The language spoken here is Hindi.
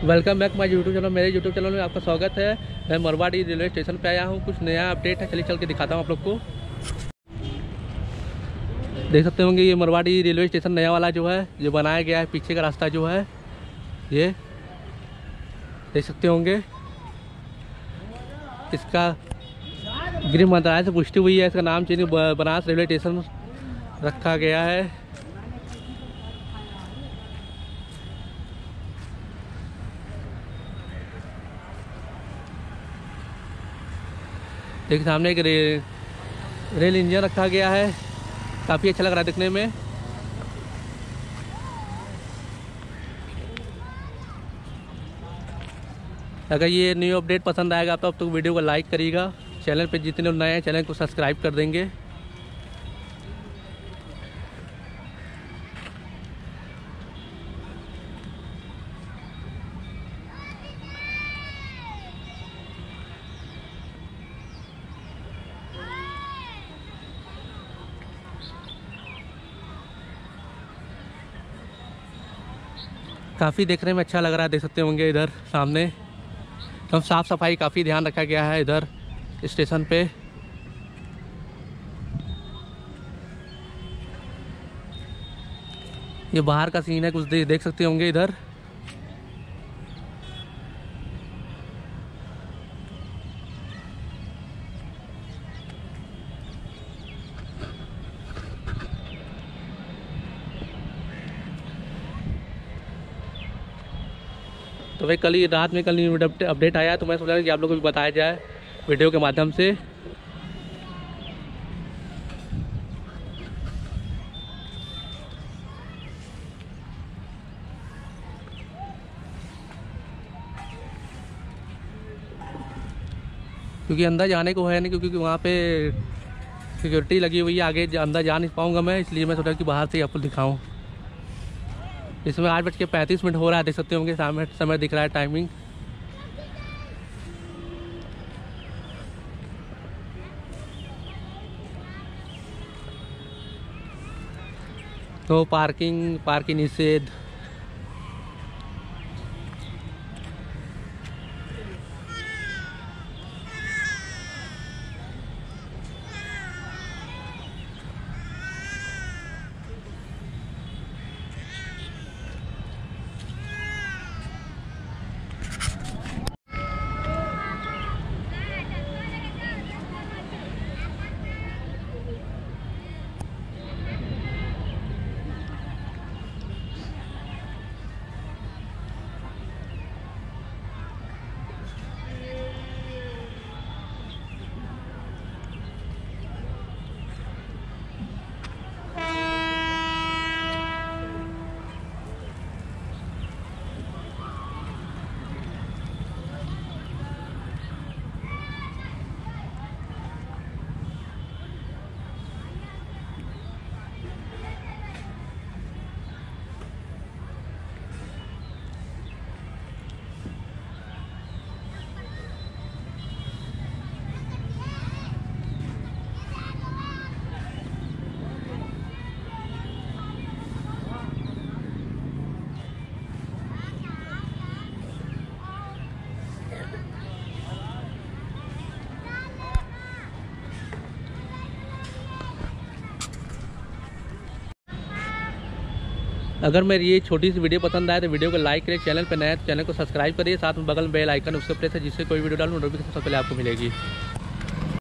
Welcome back my YouTube channel. मेरे यूट्यूब चैनल में आपका स्वागत है। मैं मरवाड़ी रेलवे स्टेशन पे आया हूँ। कुछ नया अपडेट है, चलिए चल के दिखाता हूँ आप लोग को। देख सकते होंगे ये मरवाड़ी रेलवे स्टेशन नया वाला जो है जो बनाया गया है। पीछे का रास्ता जो है ये देख सकते होंगे। इसका गृह मंत्रालय से पुष्टि हुई है। इसका नाम चेंज बनारस रेलवे स्टेशन रखा गया है। देखिए सामने एक रेल इंजन रखा गया है। काफ़ी अच्छा लग रहा है दिखने में। अगर ये न्यू अपडेट पसंद आएगा तो अब तो वीडियो को लाइक करिएगा। चैनल पे जितने लोग नए हैं चैनल को सब्सक्राइब कर देंगे। काफ़ी देखने में अच्छा लग रहा है, देख सकते होंगे। इधर सामने तो साफ़ सफाई काफ़ी ध्यान रखा गया है इधर स्टेशन पे। ये बाहर का सीन है, कुछ देख सकते होंगे इधर। तो भाई कल ही रात में अपडेट आया तो मैं सोचा कि आप लोगों को भी बताया जाए वीडियो के माध्यम से। क्योंकि अंदर जाने को है नहीं, क्योंकि वहाँ पे सिक्योरिटी लगी हुई है। आगे अंदर जा नहीं पाऊँगा मैं, इसलिए मैं सोचा कि बाहर से ही आपको दिखाऊँ। इसमें 8:35 हो रहा है, देख सकते होंगे। सामने समय दिख रहा है टाइमिंग। तो पार्किंग निषेध। अगर मेरी ये छोटी सी वीडियो पसंद आए तो वीडियो को लाइक करिए। चैनल पर नया तो चैनल को सब्सक्राइब करिए। साथ में बगल में बेल आइकन उसके प्रेस है, जिससे कोई वीडियो डालूं नोटिफिकेशन सबसे पहले आपको मिलेगी।